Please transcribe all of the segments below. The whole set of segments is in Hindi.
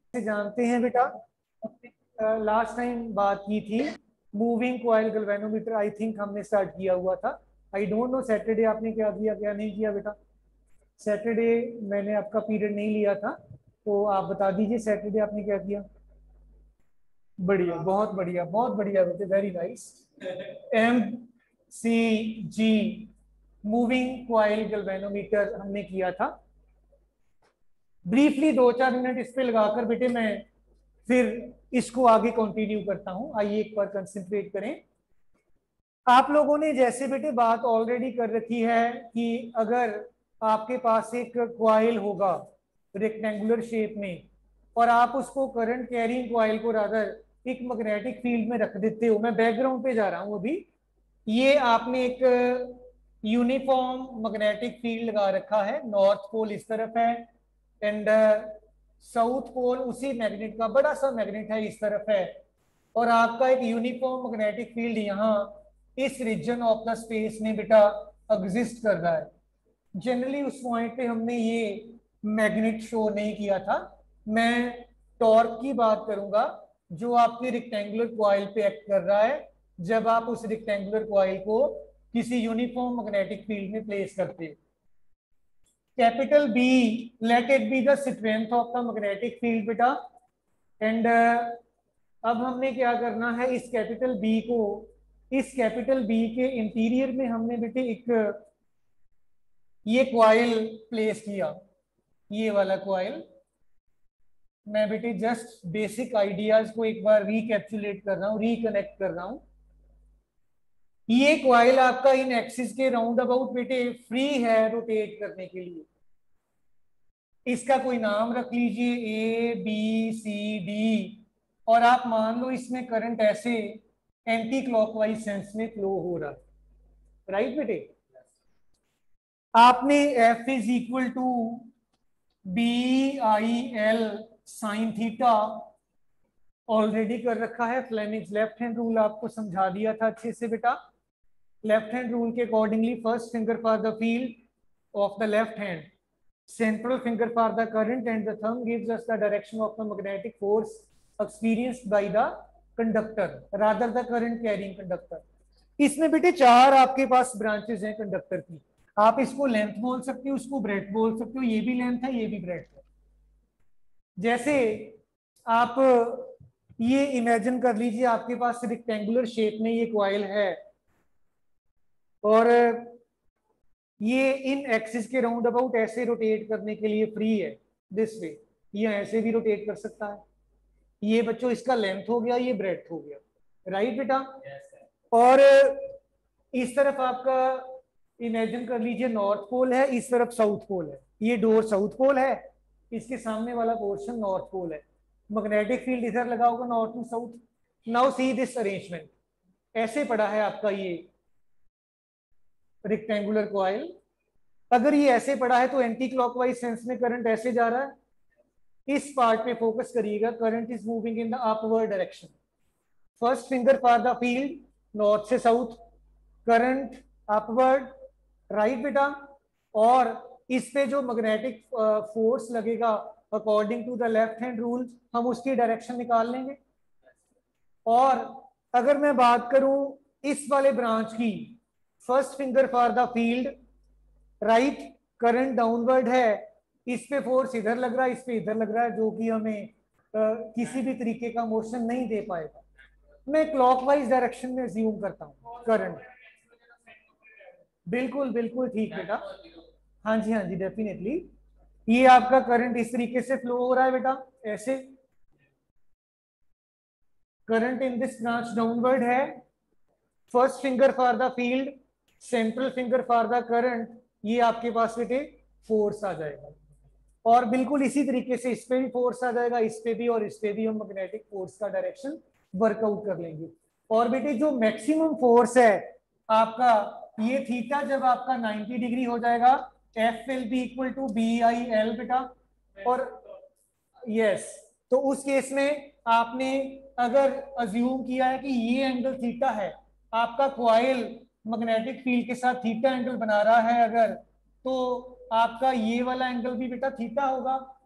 से जानते हैं बेटा, लास्ट टाइम बात की थी moving coil galvanometer. I think हमने स्टार्ट किया हुआ था। आई डोंट नो सैटरडे आपने क्या किया क्या नहीं किया बेटा। सैटरडे मैंने आपका पीरियड नहीं लिया था, तो आप बता दीजिए सैटरडे आपने क्या किया। बढ़िया, बहुत बढ़िया, बहुत बढ़िया बेटे, very nice. M C G moving coil galvanometer हमने किया था। ब्रीफली 2-4 मिनट इस पे लगाकर बेटे मैं फिर इसको आगे कंटिन्यू करता हूं। आइए एक बार कंसंट्रेट करें। आप लोगों ने जैसे बेटे बात ऑलरेडी कर रखी है कि अगर आपके पास एक क्वाइल होगा रेक्टेंगुलर शेप में और आप उसको करंट कैरिंग क्वाइल को रादर एक मैग्नेटिक फील्ड में रख देते हो। मैं बैकग्राउंड पे जा रहा हूं अभी। ये आपने एक यूनिफॉर्म मैग्नेटिक फील्ड लगा रखा है। नॉर्थ पोल इस तरफ है एंड साउथ पोल उसी मैग्नेट का बड़ा सा मैग्नेट है इस तरफ है, और आपका एक यूनिफॉर्म मैग्नेटिक फील्ड यहाँ इस रीजन ऑफ द स्पेस में बेटा एग्जिस्ट कर रहा है। जनरली उस पॉइंट पे हमने ये मैग्नेट शो नहीं किया था। मैं टॉर्क की बात करूंगा जो आपके रेक्टेंगुलर कॉइल पे एक्ट कर रहा है जब आप उस रेक्टेंगुलर कॉइल को किसी यूनिफॉर्म मैग्नेटिक फील्ड में प्लेस करते हो। Capital B, let it be the strength of the magnetic field बेटा। एंड अब हमने क्या करना है, इस कैपिटल बी को, इस कैपिटल बी के इंटीरियर में हमने बेटे एक ये क्वाइल प्लेस किया, ये वाला क्वाइल। मैं बेटे जस्ट बेसिक आइडियाज को एक बार रिकैप्चुलेट कर रहा हूं, रिकनेक्ट कर रहा हूं। ये क्वाइल आपका इन एक्सिस के राउंड अबाउट बेटे फ्री है रोटेट करने के लिए। इसका कोई नाम रख लीजिए ए बी सी डी, और आप मान लो इसमें करंट ऐसे एंटी क्लॉकवाइज सेंस में फ्लो हो रहा है। राइट बेटे, आपने F is equal to B I L sine theta already कर रखा है। फ्लेमिंग्स लेफ्ट हैंड रूल आपको समझा दिया था अच्छे से बेटा। लेफ्ट हैंड रूल के accordingly first finger for the field of the left hand, central finger for the current, and the thumb gives us the direction of the magnetic force experienced by the conductor rather the current carrying conductor। इसमें बेटे 4 आपके पास ब्रांचेस हैं कंडक्टर की। आप इसको लेंथ बोल सकते हो, उसको ब्रेड्थ बोल सकते हो। ये भी लेंथ है, ये भी ब्रेड्थ है। जैसे आप ये इमेजिन कर लीजिए आपके पास रेक्टेंगुलर शेप में ये कॉइल है और ये इन एक्सिस के राउंड अबाउट ऐसे रोटेट करने के लिए फ्री है दिस वे। ये ऐसे भी रोटेट कर सकता है। ये बच्चों इसका लेंथ हो गया, ये ब्रेड्थ हो गया। राइट बेटा, और इस तरफ आपका इमेजिन कर लीजिए नॉर्थ पोल है, इस तरफ साउथ पोल है। ये डोर साउथ पोल है, इसके सामने वाला पोर्शन नॉर्थ पोल है। मैग्नेटिक फील्ड इधर लगा होगा north to south. Now see this arrangement, ऐसे पड़ा है आपका ये रेक्टेंगुलर कॉइल। अगर ये ऐसे पड़ा है तो एंटी क्लॉकवाइज सेंस में करंट ऐसे जा रहा है। इस पार्ट पे फोकस करिएगा, current is moving in the upward direction. First finger for the field, north से साउथ, करंट अपवर्ड। राइट बेटा, और इस पे जो मैग्नेटिक फोर्स लगेगा according to the left hand rule हम उसकी डायरेक्शन निकाल लेंगे। और अगर मैं बात करूं इस वाले ब्रांच की, first finger for the field, right, current downward है, इस पे फोर्स इधर लग रहा है, इस पे इधर लग रहा है, जो कि हमें किसी भी तरीके का मोशन नहीं दे पाएगा। मैं क्लॉकवाइज डायरेक्शन में ज्यूम करता हूं करंट। बिल्कुल बिल्कुल ठीक बेटा, हाँ जी हाँ जी डेफिनेटली। ये आपका करंट इस तरीके से फ्लो हो रहा है बेटा, ऐसे। Current in this branch downward है। First finger for the field, central finger for the current, ये आपके पास बेटे फोर्स आ जाएगा। और बिल्कुल इसी तरीके से इस पे भी फोर्स आ जाएगा, इस पे भी और इस पे भी हम मैग्नेटिक फोर्स का डायरेक्शन वर्कआउट कर लेंगे। और बेटे जो मैक्सिमम फोर्स है आपका, ये थीटा जब आपका 90 डिग्री हो जाएगा, F will be equal to B I L बेटा। और यस, तो उस केस में आपने अगर अज्यूम किया है कि ये एंगल थीटा है, आपका कॉइल मैग्नेटिक फील्ड के साथ थीटा एंगल बना रहा है अगर, तो आपका ये वाला एंगल भी बेटा थीटा होगा।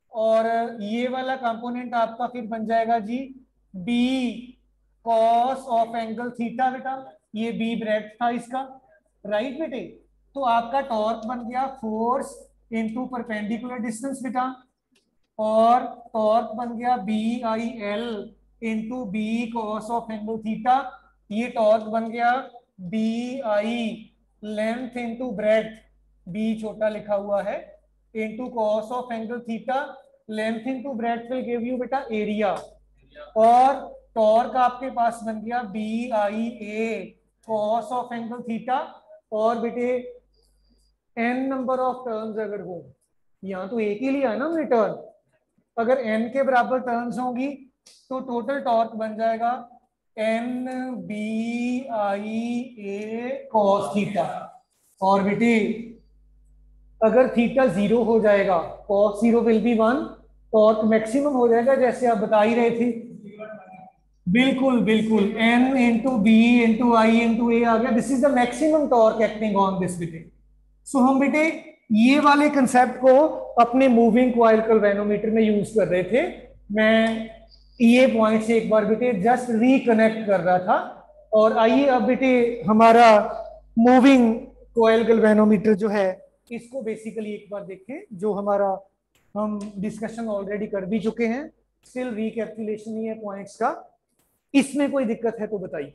और ये वाला कंपोनेंट आपका फिर बन जाएगा जी B cos of angle theta बेटा, ये बी ब्रेथ था इसका, राइट बेटे। तो आपका टॉर्क बन गया फोर्स इनटू परपेंडिकुलर डिस्टेंस बेटा, और टॉर्क बन गया B I L into B cos of angle theta, ये टॉर्क बन गया B I length into breadth, B छोटा लिखा हुआ है, into cos of angle theta, length into breadth will give you बेटा एरिया, और टॉर्क आपके पास बन गया B I A cos of angle theta. और बेटे एन नंबर ऑफ टर्न्स अगर हो, यहाँ तो एक ही लिया है ना हमने टर्न, अगर n के बराबर टर्न्स होंगी तो टोटल टॉर्क बन जाएगा N B I A cos theta. और बेटे अगर थीटा 0 हो जाएगा, cos 0 will be 1, torque maximum हो जाएगा जैसे आप बता ही रहे थे। बिल्कुल बिल्कुल, n into B into I into A आ गया, this is the maximum torque acting on this बेटे। सो हम बेटे ये वाले कंसेप्ट को अपने मूविंग कॉइल गैल्वेनोमीटर में यूज कर रहे थे। मैं ये पॉइंट से एक बार बेटे जस्ट रिकनेक्ट कर रहा था। और आइए अब बेटे हमारा मूविंग कॉइल गैल्वेनोमीटर जो है इसको बेसिकली एक बार देखें, जो हमारा हम डिस्कशन ऑलरेडी कर भी चुके हैं, स्टिल रिकैपिटुलेशन ही है पॉइंट्स का। इसमें कोई दिक्कत है तो बताइए।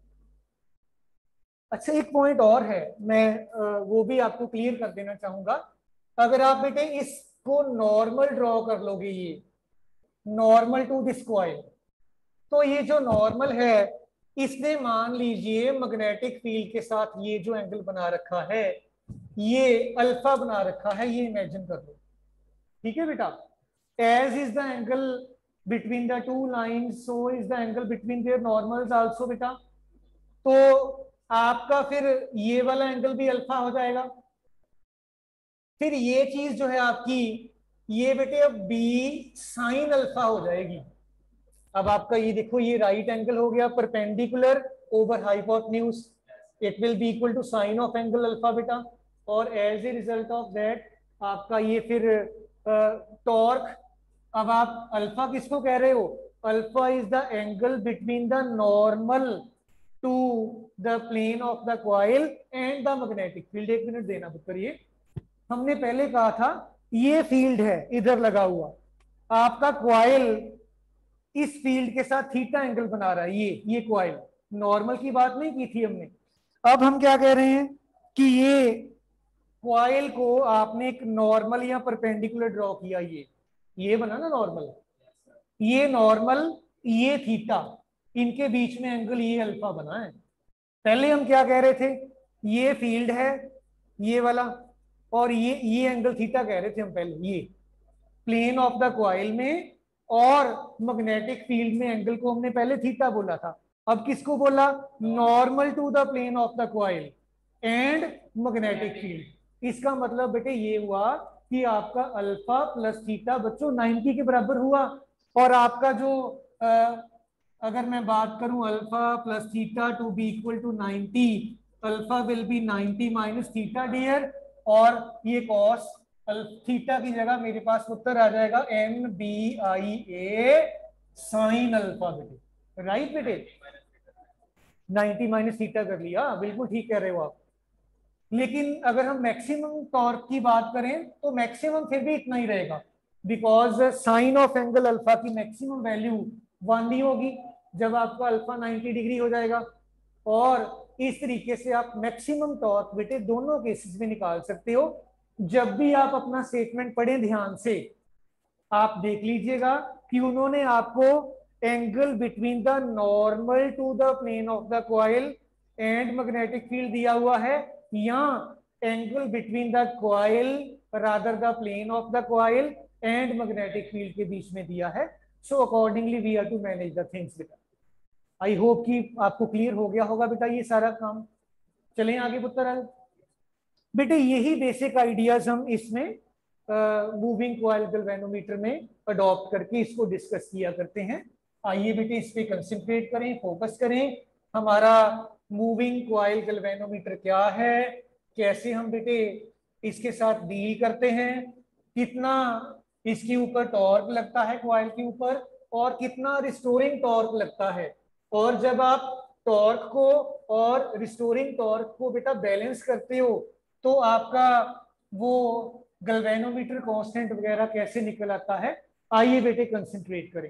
अच्छा एक पॉइंट और है, मैं वो भी आपको क्लियर कर देना चाहूंगा। अगर आप बेटे इसको नॉर्मल ड्रॉ कर लोगे, ये नॉर्मल टू दिस कॉइल, तो ये जो नॉर्मल है इसने मान लीजिए मैग्नेटिक फील्ड के साथ ये जो एंगल बना रखा है ये अल्फा बना रखा है, ये इमेजिन कर लो, ठीक है बेटा। As is the angle between the two lines so is the angle between their normals also बेटा। तो आपका फिर ये वाला एंगल भी अल्फा हो जाएगा। फिर ये चीज जो है आपकी, ये बेटे अब बी साइन अल्फा हो जाएगी। अब आपका ये देखो, ये राइट एंगल हो गया perpendicular over hypotenuse, it will be equal to sine of angle alpha बेटा। और as a result of that आपका ये फिर टॉर्क, अब आप अल्फा किसको कह रहे हो, alpha is the angle between the normal to the plane of the coil and the magnetic field. एक मिनट देना पुत्र, ये हमने पहले कहा था ये फील्ड है इधर लगा हुआ, आपका कॉइल इस फील्ड के साथ थीटा एंगल बना रहा है, ये कॉइल, नॉर्मल की बात नहीं की थी हमने। अब हम क्या कह रहे हैं कि ये कॉइल को आपने एक नॉर्मल या परपेंडिकुलर ड्रॉ किया, ये बना ना नॉर्मल, ये नॉर्मल, ये थीटा, इनके बीच में एंगल ये अल्फा बना है। पहले हम क्या कह रहे थे, ये फील्ड है ये वाला, और ये एंगल थीटा कह रहे थे हम पहले, ये प्लेन ऑफ द कॉइल में, और मैग्नेटिक फील्ड में एंगल को हमने पहले थीटा बोला था। अब किसको बोला, normal to the plane of the coil and magnetic field. इसका मतलब बेटे ये हुआ कि आपका अल्फा प्लस थीटा बच्चों 90 के बराबर हुआ। और आपका जो अगर मैं बात करूं alpha plus theta to be equal to 90, alpha will be 90 minus theta dear, और ये कॉस थीटा की जगह मेरे पास उत्तर आ जाएगा N B I A sine alpha बेटे, राइट बेटे। 90 माइनस थीटा कर लिया, बिल्कुल ठीक कह रहे हो आप। लेकिन अगर हम मैक्सिमम टॉर्क की बात करें तो मैक्सिमम फिर भी इतना ही रहेगा, because sine of angle alpha की मैक्सिमम वैल्यू 1 ही होगी जब आपका अल्फा 90 डिग्री हो जाएगा। और इस तरीके से आप मैक्सिमम टॉर्क बेटे दोनों केसेस में निकाल सकते हो। जब भी आप अपना स्टेटमेंट पढ़ें ध्यान से, आप देख लीजिएगा कि उन्होंने आपको angle between the normal to the plane of the coil and magnetic field दिया हुआ है, या angle between the coil rather the plane of the coil and magnetic field के बीच में दिया है। So accordingly we are to manage the things बेटा। आई होप कि आपको क्लियर हो गया होगा बेटा ये सारा काम। चलें आगे पुत्र। बेटे यही बेसिक आइडियाज हम इसमें मूविंग कॉइल गैल्वेनोमीटर में अडॉप्ट करके इसको डिस्कस किया करते हैं। आइए बेटे इस पे कंसंट्रेट करें, फोकस करें। हमारा मूविंग कॉइल गैल्वेनोमीटर क्या है, कैसे हम बेटे इसके साथ डील करते हैं, कितना इसके ऊपर टॉर्क लगता है कॉइल के ऊपर, और कितना रिस्टोरिंग टॉर्क लगता है। और जब आप टॉर्क को और रिस्टोरिंग टॉर्क को बेटा बैलेंस करते हो तो आपका वो गैल्वेनोमीटर कांस्टेंट वगैरह कैसे निकल आता है, आइए बेटे कंसंट्रेट करें।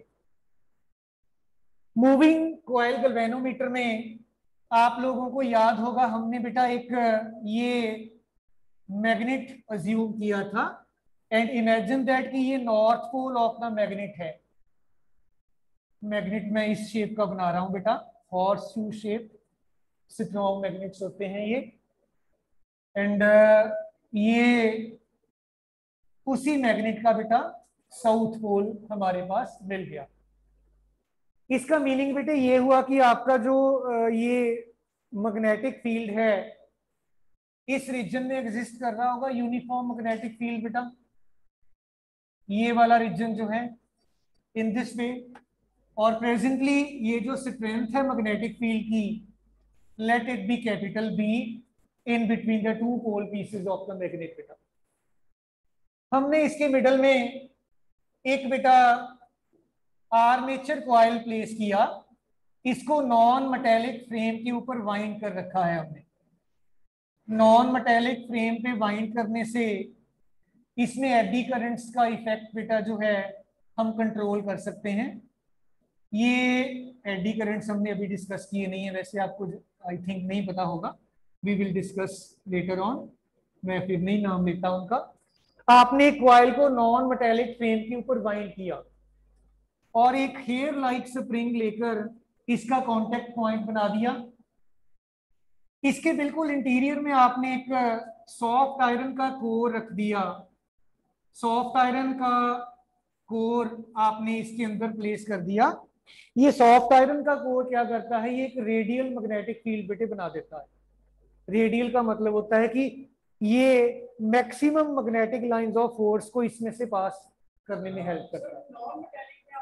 मूविंग कॉइल गैल्वेनोमीटर में आप लोगों को याद होगा हमने बेटा एक ये मैग्नेट अज्यूम किया था, एंड इमेजिन दैट कि ये north pole of the magnet है। मैग्नेट मैं इस शेप का बना रहा हूं बेटा, horseshoe shape, strong magnets होते हैं ये। एंड ये उसी मैग्नेट का बेटा साउथ पोल हमारे पास मिल गया। इसका मीनिंग बेटे ये हुआ कि आपका जो ये मैग्नेटिक फील्ड है इस रीजन में एग्जिस्ट कर रहा होगा यूनिफॉर्म मैग्नेटिक फील्ड बेटा, ये वाला रीजन जो है इन दिस वे। और प्रेजेंटली ये जो स्ट्रेंथ है मैग्नेटिक फील्ड की, let it be capital B in between the two pole pieces of the magnet बेटा। हमने इसके मिडल में एक बेटा आर्मेचर कॉइल प्लेस किया, इसको नॉन मेटेलिक फ्रेम के ऊपर वाइंड कर रखा है हमने। नॉन मेटेलिक फ्रेम पे वाइंड करने से इसमें एडी करंट्स का इफेक्ट बेटा जो है हम कंट्रोल कर सकते हैं। ये एडी करंट्स हमने अभी डिस्कस किए नहीं है, वैसे आपको आई थिंक नहीं पता होगा, we will discuss later on, मैं फिर नहीं नाम लेता उनका। आपने कॉइल को नॉन मेटेलिक फ्रेम के ऊपर वाइंड किया और एक हेयर लाइक स्प्रिंग लेकर इसका कांटेक्ट पॉइंट बना दिया। इसके बिल्कुल इंटीरियर में आपने एक सॉफ्ट आयरन का कोर रख दिया। सॉफ्ट आयरन का कोर आपने इसके अंदर प्लेस कर दिया। ये सॉफ्ट आयरन का कोर क्या करता है, ये एक रेडियल मैग्नेटिक फील्ड बेटे बना देता है। रेडियल का मतलब होता है कि ये maximum magnetic lines of force को इसमें से पास करने में हेल्प करता है।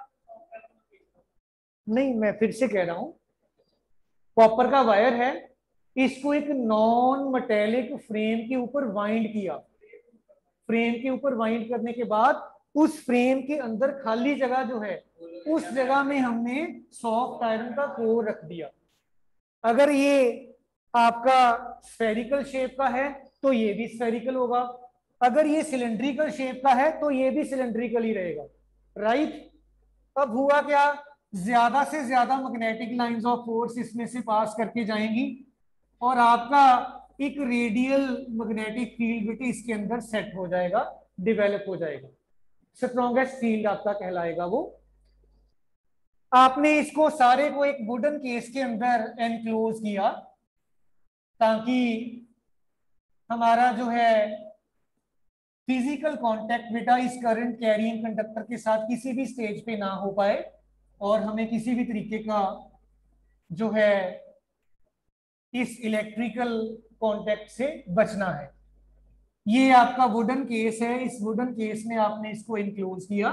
नहीं, मैं फिर से कह रहा हूं, कॉपर का वायर है, इसको एक नॉन मेटेलिक फ्रेम के ऊपर वाइंड किया। फ्रेम के ऊपर वाइंड करने के बाद उस फ्रेम के अंदर खाली जगह जो है उस जगह में हमने सॉफ्ट आयरन का कोर रख दिया। अगर ये आपका स्फेरिकल शेप का है तो ये भी स्फेरिकल होगा, अगर ये सिलेंड्रिकल शेप का है तो ये भी सिलेंड्रिकल ही रहेगा, राइट। अब हुआ क्या, ज्यादा से ज्यादा मैग्नेटिक लाइंस ऑफ फोर्स इसमें से पास करके जाएंगी और आपका एक रेडियल मैग्नेटिक फील्ड बेटे इसके अंदर सेट हो जाएगा, डेवलप हो जाएगा, स्ट्रॉन्गेस्ट फील्ड आपका कहलाएगा वो। आपने इसको सारे को एक वुडन केस के अंदर एनक्लोज किया ताकि हमारा जो है फिजिकल कांटेक्ट बेटा इस करंट कैरिंग कंडक्टर के साथ किसी भी स्टेज पे ना हो पाए और हमें किसी भी तरीके का जो है इस इलेक्ट्रिकल कांटेक्ट से बचना है। ये आपका वुडन केस है, इस वुडन केस में आपने इसको इनक्लोज किया।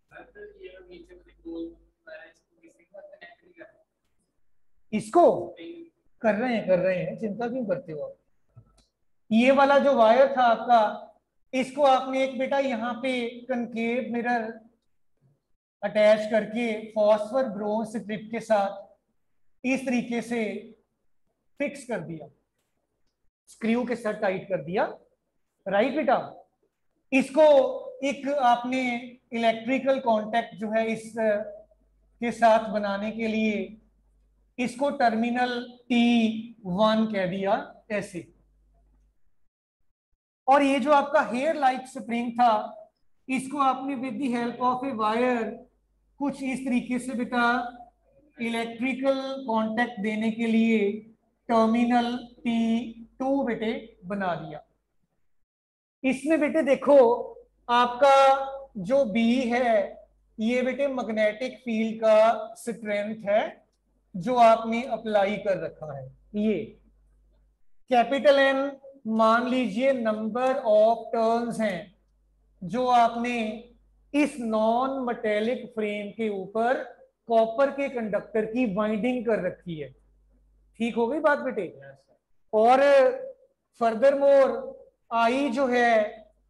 इसको कर रहे हैं, चिंता क्यों करते हो आप। ये वाला जो वायर था आपका, इसको आपने एक बेटा यहाँ पे कनकेव मिरर अटैच करके फॉस्फर ब्रोंज स्ट्रिप के साथ इस तरीके से फिक्स कर दिया, स्क्रू के साथ टाइट कर दिया, राइट बेटा। इसको एक आपने इलेक्ट्रिकल कांटेक्ट जो है इस के साथ बनाने के लिए इसको टर्मिनल T1 कह दिया ऐसे। और ये जो आपका हेयर लाइक स्प्रिंग था इसको आपने with the help of a wire कुछ इस तरीके से बेटा इलेक्ट्रिकल कांटेक्ट देने के लिए टर्मिनल T2 बेटे बना दिया। इसमें बेटे देखो आपका जो B है ये बेटे मैग्नेटिक फील्ड का स्ट्रेंथ है जो आपने अप्लाई कर रखा है। ये कैपिटल N मान लीजिए नंबर ऑफ टर्न्स हैं जो आपने इस नॉन मेटेलिक फ्रेम के ऊपर कॉपर के कंडक्टर की वाइंडिंग कर रखी है। ठीक हो गई बात बेटे। और फर्दर मोर आई जो है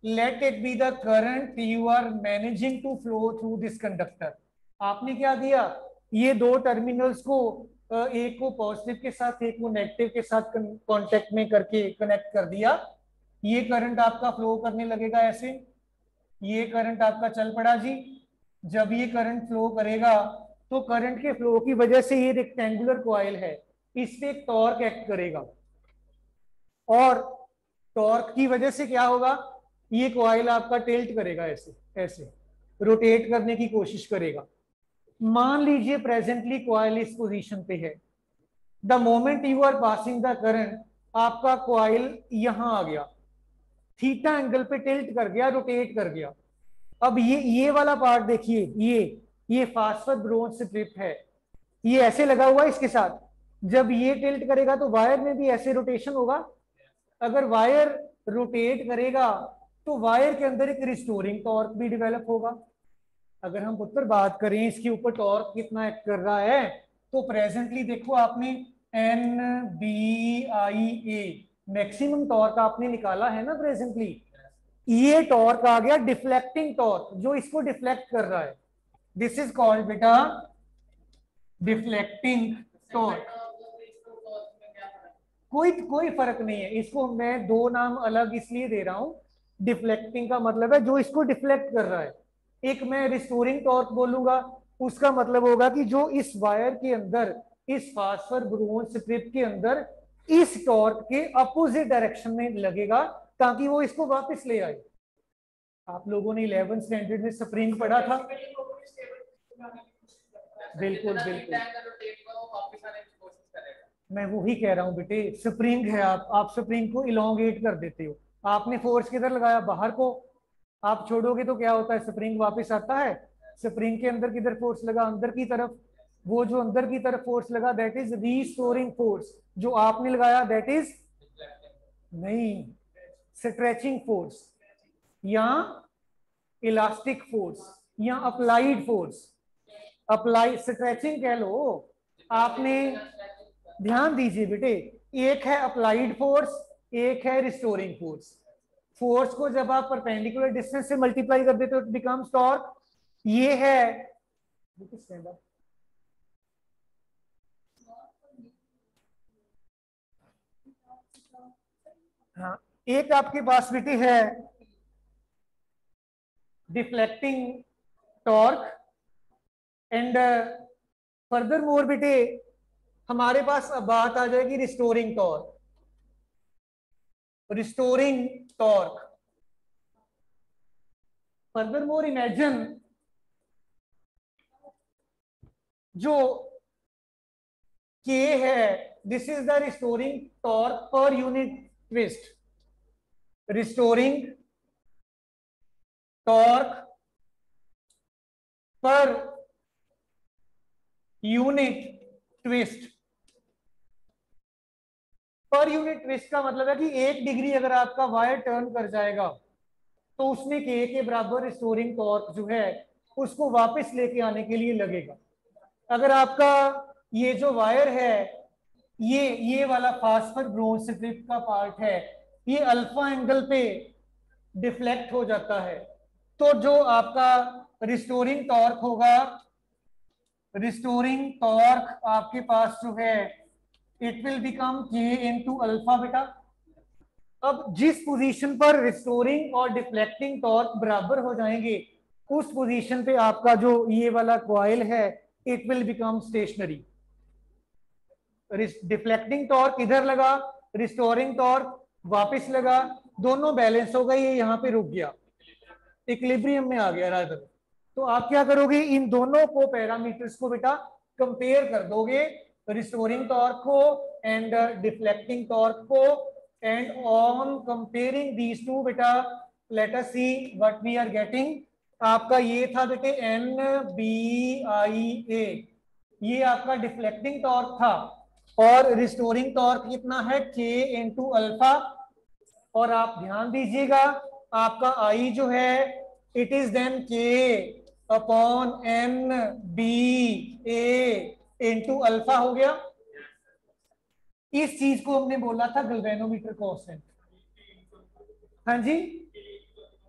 let it be the current you are managing to flow through this conductor. आपने क्या दिया, ये दो टर्मिनल्स को एक को पॉजिटिव के साथ एक को नेगेटिव के साथ कांटेक्ट में करके कनेक्ट कर दिया। ये करंट आपका फ्लो करने लगेगा ऐसे, ये करंट आपका चल पड़ा जी। जब ये करंट फ्लो करेगा तो करंट के फ्लो की वजह से ये रेक्टेंगुलर कॉइल है, इस पे एक टॉर्क एक्ट करेगा, और टॉर्क की वजह से क्या होगा, ये कॉइल आपका टिल्ट करेगा, ऐसे ऐसे रोटेट करने की कोशिश करेगा। मान लीजिए प्रेजेंटली कॉइल इस पोजीशन पे है, the moment you are passing the current, आपका कॉइल यहां आ गया, थीटा एंगल पे टिल्ट कर गया, रोटेट कर गया। अब ये वाला पार्ट देखिए, ये फास्फर ब्रोंज स्ट्रिप है, ये ऐसे लगा हुआ है इसके साथ। जब ये टिल्ट करेगा तो वायर में भी ऐसे रोटेशन होगा। अगर वायर रोटेट करेगा तो वायर के अंदर एक रिस्टोरिंग टॉर्क भी डेवलप होगा। अगर हम ऊपर बात करें इसके ऊपर टॉर्क कितना एक्ट कर रहा है, तो प्रेजेंटली देखो आपने N B I A maximum torque आपने निकाला है ना प्रेजेंटली। ये टॉर्क आ गया डिफ्लेक्टिंग टॉर्क, जो इसको डिफ्लेक्ट कर रहा है। दिस इज कॉल्ड बेटा डिफ्लेक्टिंग टॉर्क। कोई कोई फर्क नहीं है, इसको मैं दो नाम अलग इसलिए दे रहा हूं। डिफ्लेक्टिंग का मतलब है जो इसको डिफ्लेक्ट कर रहा है। एक मैं रिस्टोरिंग टॉर्क बोलूंगा, उसका मतलब होगा कि जो इस वायर के अंदर, इस फास्फर ब्रोंज स्ट्रिप के अंदर इस टॉर्क के अपोजिट डायरेक्शन में लगेगा, ताकि वो इसको वापस ले आए। आप लोगों ने 11th स्टैंडर्ड में स्प्रिंग पढ़ा था। बिल्कुल बिल्कुल, मैं वही कह रहा हूँ बेटे, स्प्रिंग है, आप स्प्रिंग को इलोंगेट कर देते हो। आपने फोर्स किधर लगाया, बाहर को, आप छोड़ोगे तो क्या होता है, स्प्रिंग वापस आता है। स्प्रिंग के अंदर किधर फोर्स लगा, अंदर की तरफ। वो जो अंदर की तरफ फोर्स लगा दैट इज रीस्टोरिंग फोर्स, जो आपने लगाया दैट इज नहीं, स्ट्रेचिंग फोर्स या इलास्टिक फोर्स या अप्लाइड फोर्स। अप्लाई स्ट्रेचिंग कह लो आपने। ध्यान दीजिए बेटे, एक है अप्लाइड फोर्स, एक है रिस्टोरिंग फोर्स। फोर्स को जब आप परपेंडिकुलर डिस्टेंस से मल्टीप्लाई कर देते हो, इट बिकम्स टॉर्क। ये है, हाँ, एक आपके पास बेटे है deflecting torque, and further more बेटे हमारे पास अब बात आ जाएगी restoring torque. Restoring torque, further more imagine जो के है, this is the restoring torque per unit twist. Restoring torque per unit twist. Per unit twist का मतलब है कि 1 डिग्री अगर आपका वायर टर्न कर जाएगा तो उसमें के बराबर रिस्टोरिंग टॉर्क जो है उसको वापस लेके आने के लिए लगेगा। अगर आपका ये जो वायर है, ये वाला फास्फर ब्रोंज स्ट्रिप का पार्ट है, ये अल्फा एंगल पे डिफ्लेक्ट हो जाता है, तो जो आपका रिस्टोरिंग टॉर्क होगा, रिस्टोरिंग टॉर्क आपके पास जो है it will become K into alpha बेटा। अब जिस पोजीशन पर रिस्टोरिंग और डिफ्लेक्टिंग टॉर्क बराबर हो जाएंगे, उस पोजीशन पे आपका जो ये वाला कॉइल है it will become stationary. Deflecting torque इधर लगा, रिस्टोरिंग टॉर्क वापस लगा, दोनों बैलेंस हो गए, ये यहाँ पे रुक गया, इक्विलिब्रियम में आ गया रादर। तो आप क्या करोगे, इन दोनों को पैरामीटर्स को बेटा कंपेयर कर दोगे, रिस्टोरिंग टॉर्क को एंड डिफ्लेक्टिंग टॉर्क को, and on comparing these two बेटा let us see what we are getting. आपका ये था बेटे एन बी आई ए, ये आपका डिफ्लेक्टिंग टॉर्क था, और रिस्टोरिंग टॉर्क कितना है के इनटू अल्फा। और आप ध्यान दीजिएगा आपका आई जो है it is then K upon N B A into alpha हो गया। इस चीज को हमने बोला था गैल्वेनोमीटर कांस्टेंट। हाँ जी,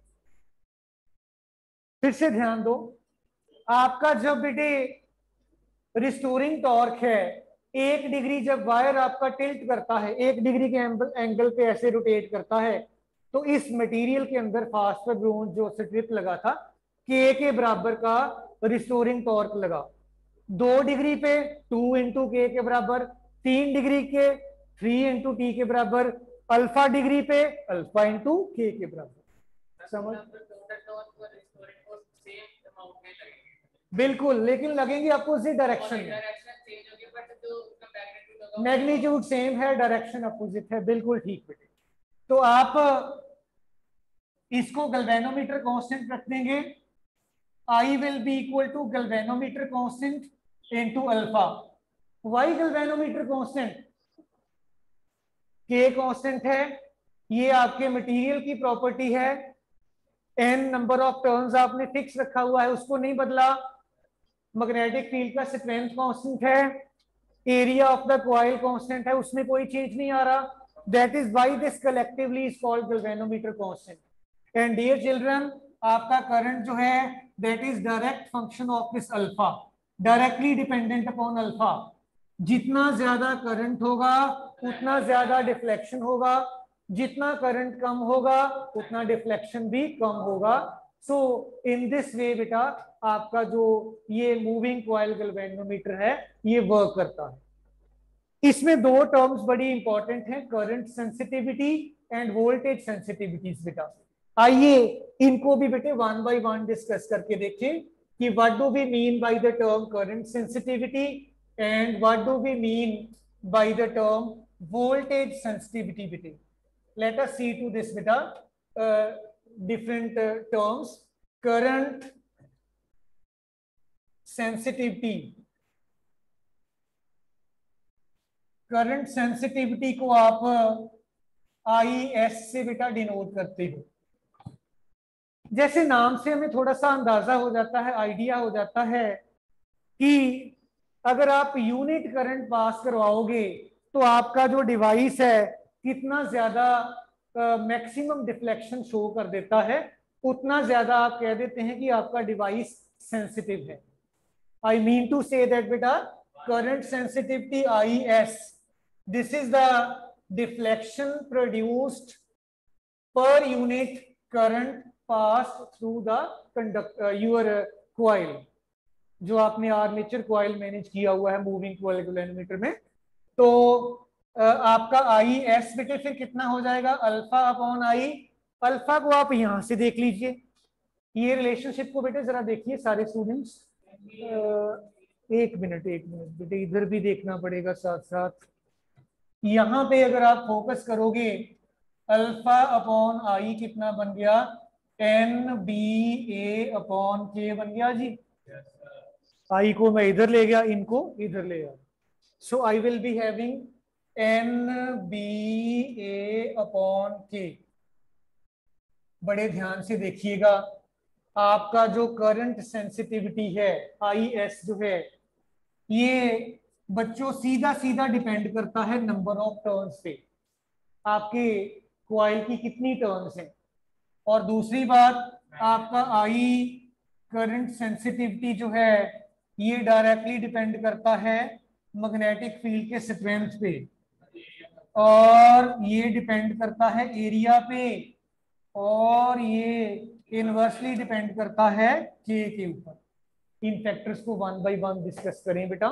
फिर से ध्यान दो, आपका जब बेटे रिस्टोरिंग टॉर्क है, 1 डिग्री जब वायर आपका टिल्ट करता है, 1 डिग्री के एंगल पे ऐसे रोटेट करता है, तो इस मटेरियल के अंदर फास्फर ब्रोंज जो स्ट्रिप लगा था, के बराबर का रिस्टोरिंग टॉर्क लगा। 2 डिग्री पे 2 × के बराबर, 3 डिग्री के 3 × T के बराबर, अल्फा डिग्री पे अल्फा × के बराबर। समझ? बिल्कुल, लेकिन लगेंगे अपोजिट डायरेक्शन में। मैग्नीट्यूड सेम है, डायरेक्शन अपोजिट है। बिल्कुल ठीक बेटे। तो आप इसको गैल्वेनोमीटर कांस्टेंट रख देंगे, I will be equal to galvanometer constant into alpha. Why galvanometer constant? K constant है, ये आपके मटेरियल की प्रॉपर्टी है। n नंबर ऑफ टर्न्स आपने फिक्स रखा हुआ है, उसको नहीं बदला। मैग्नेटिक फील्ड का स्ट्रेंथ कांस्टेंट है, area of the coil constant है, उसमें कोई चेंज नहीं आ रहा। That is why this collectively is called galvanometer constant. And dear children, आपका करंट जो है that is direct function of this alpha, directly dependent upon alpha. जितना ज्यादा करंट होगा उतना ज्यादा डिफ्लेक्शन होगा, जितना करंट कम होगा उतना डिफ्लेक्शन भी कम होगा। सो इन दिस वे बेटा आपका जो ये मूविंग कॉइल गैल्वेनोमीटर है ये वर्क करता है। इसमें 2 टर्म्स बड़ी इंपॉर्टेंट हैं, current sensitivity and voltage sensitivities बेटा। आइए इनको भी बेटे 1 बाय 1 डिस्कस करके देखें कि what do we mean by the term current sensitivity and what do we mean by the term voltage sensitivity बेटे। Let us see to this बेटा different terms. Current sensitivity, current sensitivity को आप IS से बेटा डिनोट करते हो। जैसे नाम से हमें थोड़ा सा अंदाजा हो जाता है, आइडिया हो जाता है कि अगर आप यूनिट करंट पास करवाओगे तो आपका जो डिवाइस है कितना ज्यादा मैक्सिमम डिफ्लेक्शन शो कर देता है, उतना ज्यादा आप कह देते हैं कि आपका डिवाइस सेंसिटिव है। I mean to say that बेटा current sensitivity IS, this is the deflection produced per unit current pass through the conductor your coil, जो आपने आर्मेचर कॉइल मैनेज किया हुआ है मूविंग कॉइल गैल्वेनोमीटर में। तो आपका IS बेटे फिर कितना हो जाएगा, अल्फा अपॉन I। अल्फा को आप यहां से देख लीजिए, ये रिलेशनशिप को बेटे जरा देखिए सारे स्टूडेंट्स। एक मिनट बेटे, इधर भी देखना पड़ेगा साथ साथ। यहां पे अगर आप फोकस करोगे, अल्फा अपॉन I कितना बन गया, NBA अपॉन K बन गया जी। I को मैं इधर ले गया, इनको इधर ले गया। So I will be having NBA upon K। बड़े ध्यान से देखिएगा, आपका जो करंट सेंसिटिविटी है IS जो है, ये बच्चों सीधा सीधा डिपेंड करता है नंबर ऑफ टर्न्स पे, आपके कॉइल की कितनी टर्न्स हैं। और दूसरी बात, आपका I करंट सेंसिटिविटी जो है ये डायरेक्टली डिपेंड करता है मैग्नेटिक फील्ड के स्ट्रेंथ पे, और ये डिपेंड करता है एरिया पे, और ये इनवर्सली डिपेंड करता है K के ऊपर। इन फैक्टर्स को 1 बाय 1 डिस्कस करें बेटा।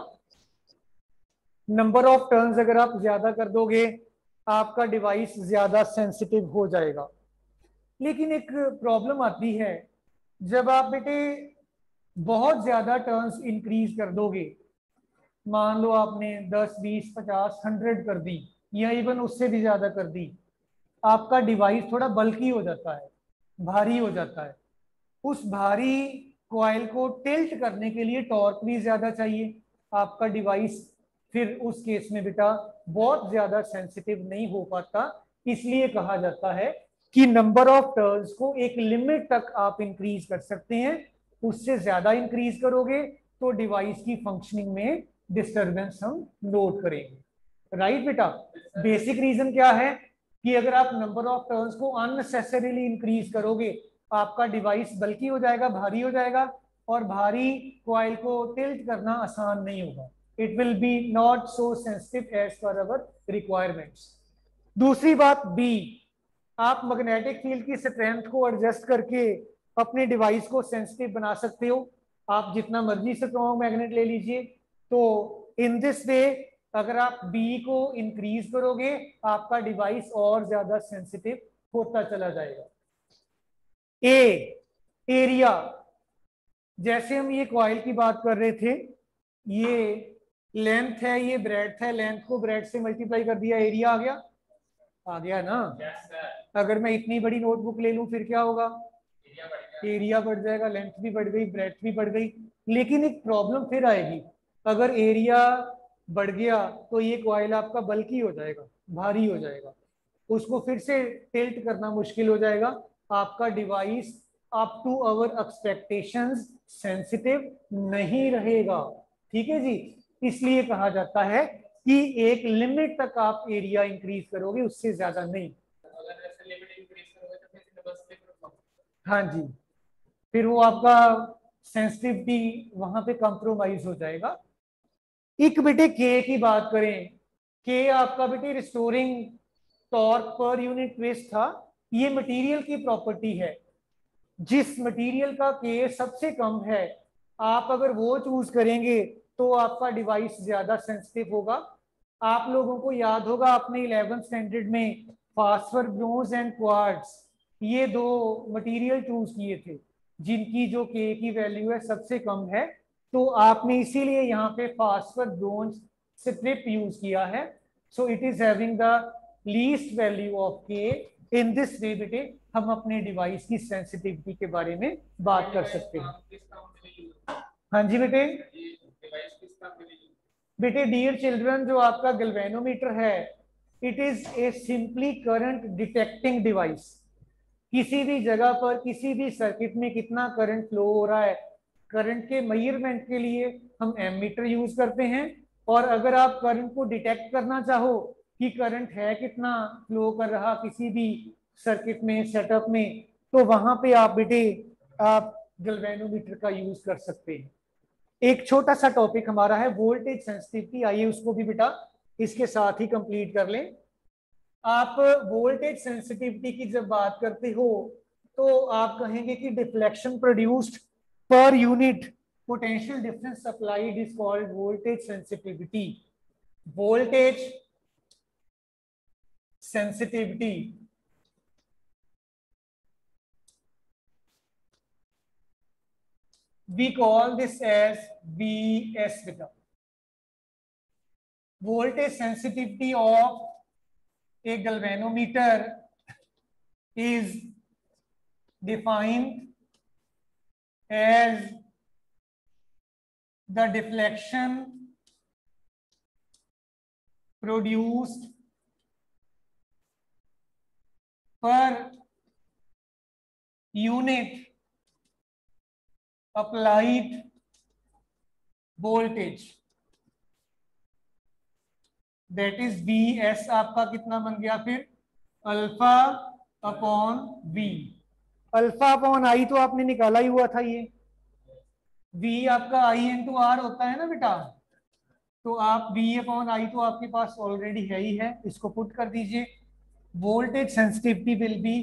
नंबर ऑफ टर्न्स अगर आप ज्यादा कर दोगे आपका डिवाइस ज्यादा सेंसिटिव हो जाएगा। लेकिन एक प्रॉब्लम आती है, जब आप बेटे बहुत ज्यादा टर्न्स इंक्रीज कर दोगे, मान लो आपने 10, 20, 50, 100 कर दी या इवन उससे भी ज्यादा कर दी, आपका डिवाइस थोड़ा बल्की हो जाता है, भारी हो जाता है। उस भारी कॉइल को टिल्ट करने के लिए टॉर्क भी ज्यादा चाहिए। आपका डिवाइस फिर उस केस में बेटा बहुत ज्यादा सेंसिटिव नहीं हो पाता। इसलिए कहा जाता है कि नंबर ऑफ टर्न्स को एक लिमिट तक आप इंक्रीज कर सकते हैं, उससे ज्यादा इंक्रीज करोगे तो डिवाइस की फंक्शनिंग में डिस्टरबेंस हम नोट करेंगे। राइट बेटा, बेसिक रीजन क्या है कि अगर आप नंबर ऑफ टर्न्स को अननेसेसरीली इंक्रीज करोगे, आपका डिवाइस बल्की हो जाएगा, भारी हो जाएगा, और भारी कॉइल को टिल्ट करना आसान नहीं होगा। It will be not so sensitive as per our requirements. दूसरी बात बी, आप मैग्नेटिक फील्ड की स्ट्रेंथ को एडजस्ट करके अपने डिवाइस को सेंसिटिव बना सकते हो। आप जितना मर्जी स्ट्रॉन्ग मैग्नेट ले लीजिए, तो इन दिस वे अगर आप बी को इंक्रीज करोगे आपका डिवाइस और ज्यादा सेंसिटिव होता चला जाएगा। ए, एरिया, जैसे हम ये कॉइल की बात कर रहे थे, ये लेंथ है, ये ब्रेड्थ है, लेंथ को ब्रेड्थ से मल्टीप्लाई कर दिया, एरिया आ गया ना। अगर मैं इतनी बड़ी नोटबुक ले लूं फिर क्या होगा, एरिया बढ़ जाएगा, लेंथ भी बढ़ गई, ब्रेड्थ भी बढ़ गई। लेकिन एक प्रॉब्लम फिर आएगी, अगर एरिया बढ़ गया तो ये कॉइल आपका बल्की हो जाएगा, भारी हो जाएगा, उसको फिर से टिल्ट करना मुश्किल हो जाएगा। आपका device up to our expectations sensitive नहीं रहेगा। ठीक है जी, इसलिए कहा जाता है कि एक लिमिट तक आप एरिया इंक्रीज करोगे, उससे ज्यादा नहीं। अगर ऐसे लिमिट इंक्रीज करोगे तो फिर बस हाँ जी, फिर वो आपका सेंसिटिविटी वहां पे कॉम्प्रोमाइज हो जाएगा। एक बेटे के की बात करें, के आपका बेटे restoring torque per unit twist था। ये मटेरियल की प्रॉपर्टी है, जिस मटेरियल का के सबसे कम है आप अगर वो चूज करेंगे तो आपका डिवाइस ज्यादा सेंसिटिव होगा। आप लोगों को याद होगा आपने 11th स्टैंडर्ड में फास्फर, ब्रोंज एंड क्वार्ट्ज ये दो मटेरियल चूज किए थे जिनकी जो के की वैल्यू है सबसे कम है। तो आपने इसीलिए यहाँ पे फास्फर ब्रोंज स्ट्रिप यूज किया है। So it is having the least value of K. In this way बेटे हम अपने डिवाइस की सेंसिटिविटी के बारे में बात कर सकते हैं। हाँ जी बेटे, बेटे डियर चिल्ड्रन, जो आपका गैल्वेनोमीटर है it is a simply current detecting device. किसी भी जगह पर किसी भी सर्किट में कितना करंट फ्लो हो रहा है, करंट के मेजरमेंट के लिए हम एमीटर यूज करते हैं। और अगर आप करंट को डिटेक्ट करना चाहो कि करंट है कितना फ्लो कर रहा किसी भी सर्किट में, सेटअप में, तो वहां पे आप बेटे आप गैल्वेनोमीटर का यूज कर सकते हैं। एक छोटा सा टॉपिक हमारा है वोल्टेज सेंसिटिविटी, आइए उसको भी बेटा इसके साथ ही कंप्लीट कर लें। आप वोल्टेज सेंसिटिविटी की जब बात करते हो तो आप कहेंगे कि deflection produced per unit potential difference applied is called voltage sensitivity. Voltage sensitivity we call this as VS beta. Voltage sensitivity of a galvanometer is defined as the deflection produced per unit applied voltage, that is VS आपका कितना बन गया फिर, alpha upon V। Alpha upon I तो आपने निकाला ही हुआ था, ये V आपका I इंटू आर होता है ना बेटा, तो आप V अपॉन आई तो आपके पास ऑलरेडी है ही है, इसको पुट कर दीजिए। Voltage sensitivity will be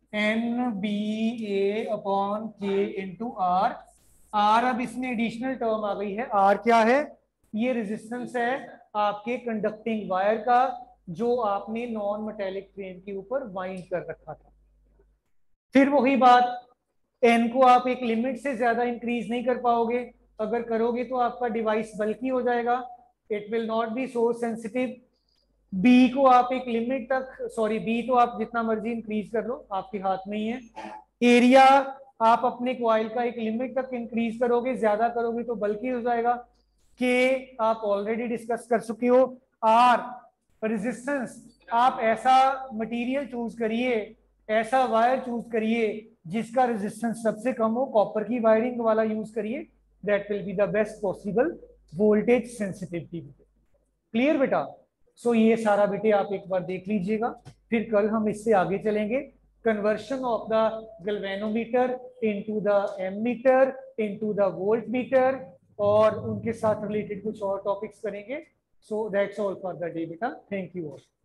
NBA upon K into R. R अब इसमें एडिशनल टर्म आ गई है, आर क्या है, ये रेजिस्टेंस है आपके कंडक्टिंग वायर का जो आपने नॉन मेटेलिक फ्रेम के ऊपर वाइंड कर रखा था। फिर वही बात, एन को आप एक लिमिट से ज्यादा इंक्रीज नहीं कर पाओगे, अगर करोगे तो आपका डिवाइस बल्की हो जाएगा, it will not be so sensitive. B को आप एक लिमिट तक, सॉरी बी तो आप जितना मर्जी इंक्रीज कर लो, आपके हाथ में ही है। एरिया आप अपने कॉइल का एक लिमिट तक इंक्रीज करोगे, ज्यादा करोगे तो बल्कि हो जाएगा। के आप ऑलरेडी डिस्कस कर चुके हो। आर रेजिस्टेंस, आप ऐसा मटेरियल चूज करिए, ऐसा वायर चूज करिए जिसका रेजिस्टेंस सबसे कम हो, कॉपर की वायरिंग वाला यूज करिए, that will be the best possible voltage sensitivity. Clear बेटा? सो ये सारा बेटे आप एक बार देख लीजिएगा, फिर कल हम इससे आगे चलेंगे। conversion of the galvanometer into the ammeter into the voltmeter, और उनके साथ रिलेटेड कुछ और टॉपिक्स करेंगे. So that's all for the day बेटा. Thank you all.